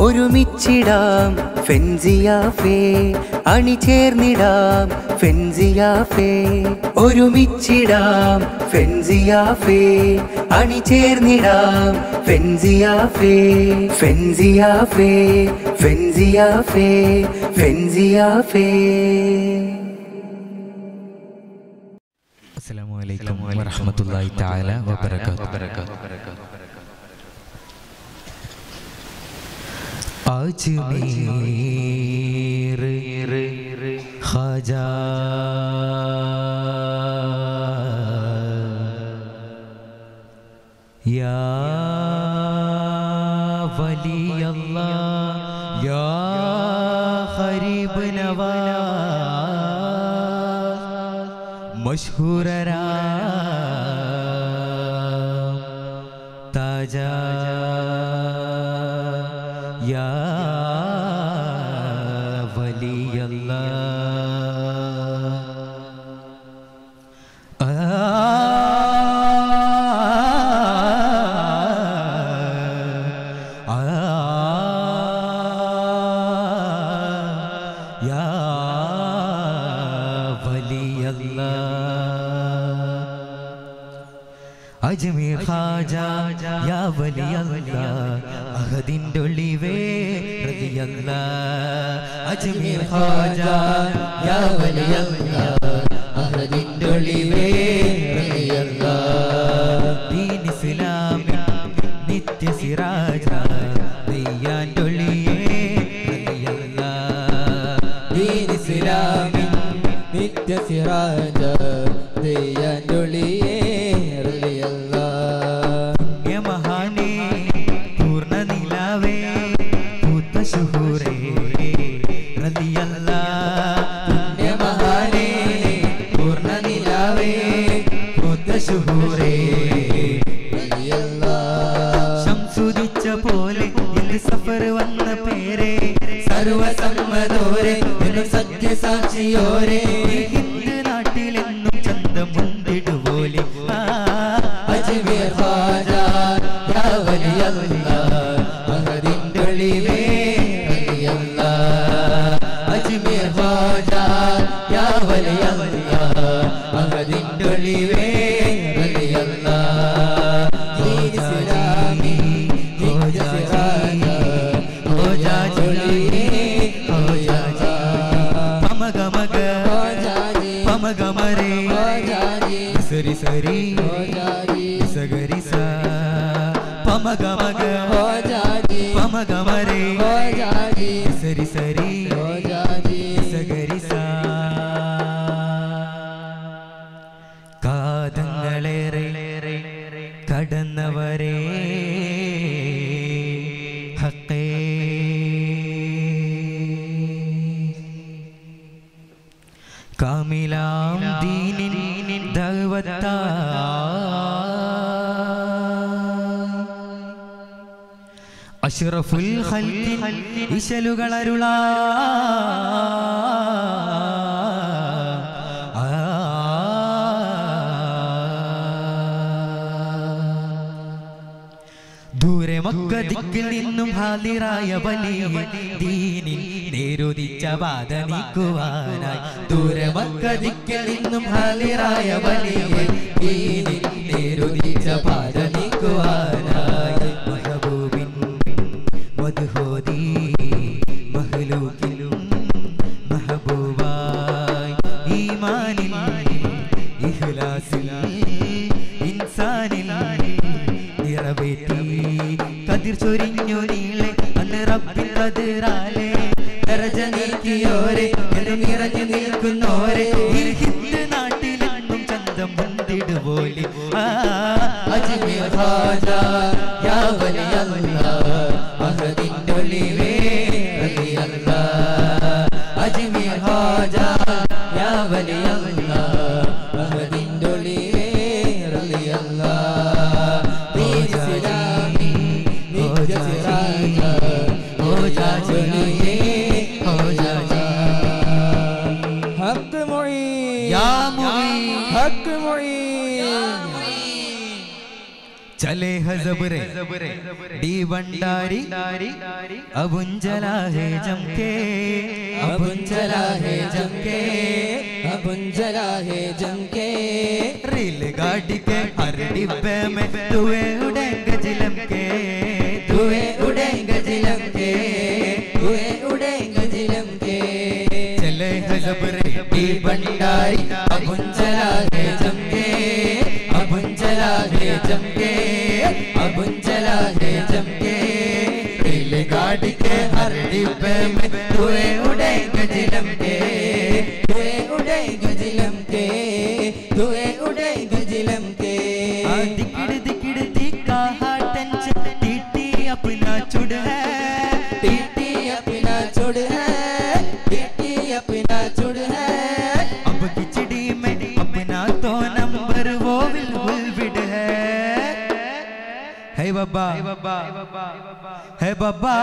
ഒരുമിച്ചിടാം ഫെൻസിയാഫേ അണിചേർന്നിടാം ഫെൻസിയാഫേ ഒരുമിച്ചിടാം ഫെൻസിയാഫേ അണിചേർന്നിടാം ഫെൻസിയാഫേ ഫെൻസിയാഫേ ഫെൻസിയാഫേ ഫെൻസിയാഫേ. അസ്സലാമു അലൈക്കും വറഹ്മത്തുള്ളാഹി തആല വബറകാതുഹു. अजमेर ख्वाजा या वली अल्लाह या गरीब नवाज मशहूर ताजा या वली अल्लाह या वली अल्लाह अजमेर ख्वाजा या वली अल्लाह अहदिन डोलिवे रज़ी अल्लाह अजमेर ख्वाजा या वली अल्लाह अहदिन डोलिवे रज़ी अल्लाह दीन इस्लाम नित्य सिराजा दयान डोलिए रज़ी अल्लाह दीन इस्लाम नित्य सिराजा दयान डोलिए ശംസുദിച്ച പോലെ ഇന്ന് സഫർ വന്ന പേരെ സർവസമ്മതോരെ എന്നും സത്യസാക്ഷിയോരെ ഹിന്ദു നാട്ടിലെന്നും ചന്തം മുന്തിടുപോലെ അജ്മീർ ഖ്വാജാ യാ വലി അല്ലാഹ് അഹദിൻ ഡൊളിവേ റളി അല്ലാഹ് അജ്മീർ ഖ്വാജാ യാ വലി അല്ലാഹ് അഹദിൻ ഡൊളിവേ റളി അല്ലാഹ് ദീൻ ഇസ്ലാമി നിത്യ സിറാജാ ഹോ ജാ ഡൊളിവേ ഹോ ജാ ജാ പമഗമഗ ഹോ ജാ ജി പമഗമരേ ഹോ ജാ ജി സരി സരി ഹോ ജാ ജി സഗരി സാ പമഗമഗ ഹോ ജാ ജി പമഗമരേ ഹോ ജാ ജി സരി സരി ഹോ ജാ ജി സഗരി സാ കാതങ്ങളേറെ കടന്നവരെ ഹഖേ കാമിലാം ദീനിൻ ദഅവത്താ അഷ്റഫുൽ ഖൽഖിൻ ഇശലുകളരുളാ ദൂരെ മക്ക ദിക്കിൽ നിന്നും ഹാദിറായ വലിയ ദീനിൽ നേരുദിച്ച ബാധ നീക്കുവാനായി ദൂരെ മക്ക ദിക്കിൽ നിന്നും ഹാദിറായ വലിയ ദീനിൽ നേരുദിച്ച ബാധ നീക്കുവാനായി മഹബൂബിൻ മദ്ഹൂദി മഹ്ലൂക്കിലും മഹബൂബായി ഈമാനിൽ ഇഖ്ലാസിൽ ഇൻസാനിൽ നിറവേറ്റി കതിർ ചൊരിഞ്ഞു നീളെ അന്ന് റബ്ബിൻ ഖദറാലെ ദറജ നീക്കിയോരെ എന്ന് നിറഞ്ഞു നിൽക്കുന്നോരെ ഈ ഹിന്ദ് നാട്ടിലെന്നും ചന്തം മുന്തിടുപോലെ അജ്മീർ ഖ്വാജാ യാ വലി അല്ലാഹ് അഹദിൻ ഡൊളിവേ റളി അല്ലാഹ് അജ്മീർ ഖ്വാജാ യാ വലി അല്ലാഹ് അഹദിൻ ഡൊളിവേ റളി അല്ലാഹ് ദീൻ ഇസ്ലാമി നിത്യ സിറാജാ ഹോ ജാ ഡൊളിവേ ഹോ ജാ ജാ ഹഖ് മുഈൻ യാ മുഈൻ ഹഖ് മുഈൻ चल चले हजबरे डी भंडारी अबुंजला है जमके अबुंजला है जमके अबुंजला है जमके रेलगाड़ी के हर डिब्बे में धुएं उड़ेंगे जिलम के धुएं उड़ेंगे जिलम के धुएं उड़ेंगे जिलम के चले हजबरे डी भंडारी अबुंजला है जमके अबुंजला है जमके अबुंजला है जमके रेलगाड़ी के हर डिब्बे में धुएं उड़ेंगे जिलम के धुएं उड़ेंगे जिलम के धुएं उड़ेंगे जिलम के दिकड़ दिकड़ दिखा टेंशन टीटी अपना चुड़ है टीटी अपना चुड़ है टीटी अपना चुड़ है अब खिचड़ी में अपना तो नंबर वो बिल्कुल विड है बाबा है बाबा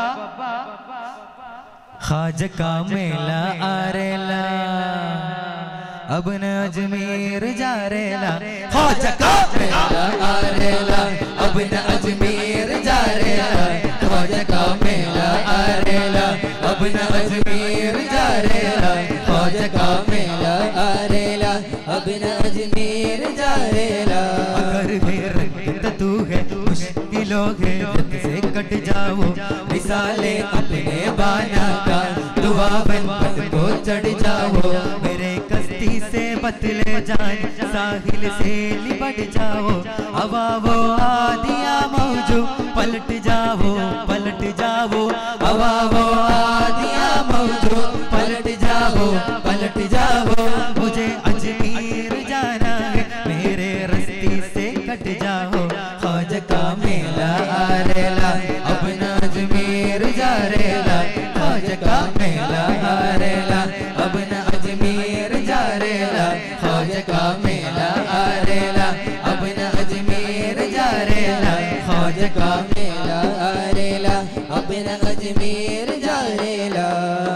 ख्वाजा का मेला आरेला अब न अजमेर जा रेला ख्वाजा का मेला आरेला अब न अजमेर जा रेला ख्वाजा का मेला आरेला अब न अजमेर जा रेला ख्वाजा का मेला आरेला अब न अजमेर जा रेला अगर मेरा तू है मुश्किलों है जद से कट जाओ मिसाले अपने बाना का दुआ बन पद को चढ़ जाओ मेरे कश्ती से बतले जान साहिल से लिपट जाओ हवा वो आदिया मौजू पलट जाओ हवा वो आदिया मौजू पलट जाओ मुझे अजमेर जाना है मेरे रस्ते से कट जाओ ख्वाजा का मेला आरेला अब न अजमेर जा रेला ख्वाजा का मेला आरेला अब न अजमेर जा रेला ख्वाजा का मेला आरेला अब न अजमेर जा रेला ख्वाजा का मेला आरेला अब न अजमेर जा रेला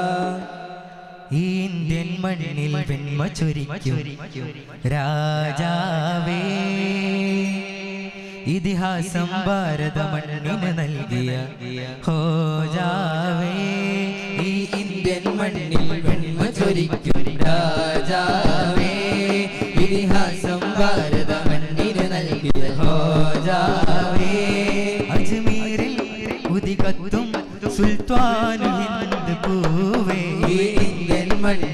ഇന്ത്യൻ മണ്ണിൽ വെണ്മ ചൊരിക്കും രാജാവേ ഇതിഹാസം ഭാരത മണ്ണിന് നൽകിയ ഹോജാവേ ഈ ഇന്ത്യൻ മണ്ണിൽ വെണ്മ ചൊരിക്കും രാജാവേ ഇതിഹാസം ഭാരത മണ്ണിന് നൽകിയ ഹോജാവേ അജ്മീരിൽ ഉദികത്തും സുൽത്താനുൽ ഹിന്ദ് പൂവേ ഈ ഇന്ത്യൻ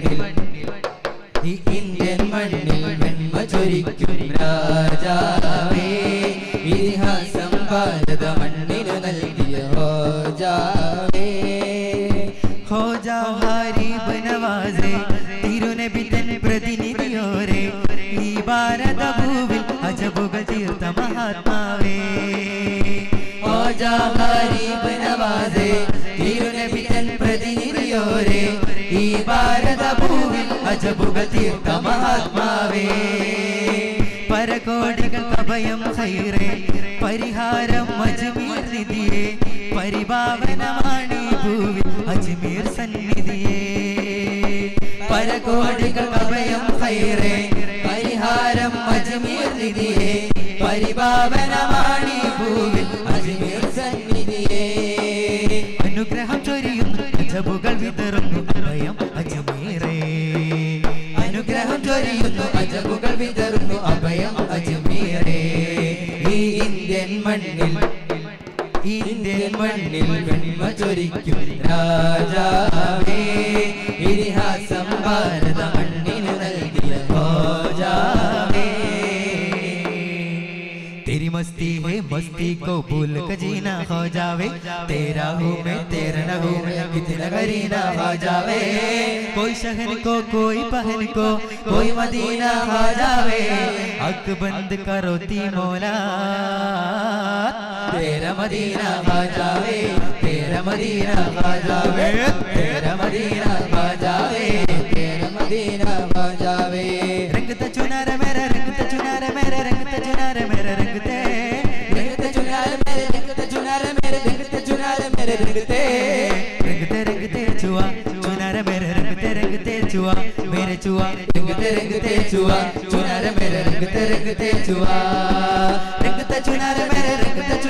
മണ്ണിൽ വെണ്മ ചൊരിക്കും രാജാവേ ഇതിഹാസം ഭാരത മണ്ണിന് നൽകിയ ഹോജാവേ ഹോജാ ഹാരിബ് നവാസേ തിരുനബി തൻ പ്രതിനിധിയോരെ ഈ ഭാരത ഭൂവിൽ അജബുകൾ തീർത്ത മഹാത്മാവേ ഹോജാ ഹാരിബ് നവാസേ തിരുനബി തൻ പ്രതിനിധിയോരെ ഈ ഭാരത ഭൂവിൽ അജബുകൾ തീർത്ത മഹാത്മാവേ പരകോടികൾക്ക് അഭയം ഖൈറേ പരിഹാരം അജ്മീർ നിധിയേ പരിഭാവനമാണ് ഈ ഭൂവിൽ അജ്മീർ സന്നിധിയേ പരകോടികൾക്ക് അഭയം ഖൈറേ പരിഹാരം അജ്മീർ നിധിയേ പരിഭാവനമാണ് ഈ ഭൂവിൽ അജ്മീർ സന്നിധിയേ അനുഗ്രഹം ചൊരിയുന്നു അജബുകൾ വിതറുന്നു അഭയം അജ്മീറേ അനുഗ്രഹം ചൊരിയുന്നു അജബുകൾ വിതറുന്നു അഭയം അജ്മീറേ ഈ ഇന്ത്യൻ മണ്ണിൽ വെണ്മ ചൊരിക്കും രാജാവേ ഇതിഹാസം ഭാരത മണ്ണിന് നൽകിയ ഹോജാവേ तेरी मस्ती है मस्ती को भूल कर जीना हो जावे तेरा हूँ मैं तेरा न हूँ मैं कितना करीना हो जावे कोई शहर को कोई पहन को कोई मदीना हो जावे अक बंद करो ती मौला तेरा मदीना हो जावे तेरा मदीना हो जावे तेरा मदीना हो जावे तेरा मदीना हो जावे रंग त चुनार मेरा रंग त चुनार मेरा रंग त चुनार मेरा रंग ते चुनार मेरे रंग ते चुनार मेरे रंग ते चुनार मेरे रंग ते चुआ चुनार मेरे रंग ते चुआ मेरे चुआ रंग ते चुआ चुनार मेरे रंग ते चुआ रंग ते चुनार मेरे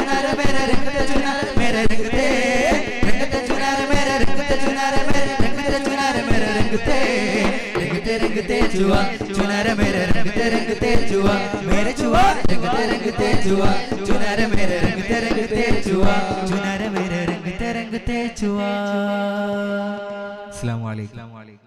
चुनार मेरे रंगते चुनार मेरे रंगते चुनार मेरे रंगते चुनार मेरे रंगते चुनार मेरे रंगते रंगते चुआ चुनार मेरे रंगते चुआ मेरे चुआ रंगते चुआ चुनार मेरे रंगते चुआ चुनार मेरे रंगते चुआ। अस्सलाम वालेकुम।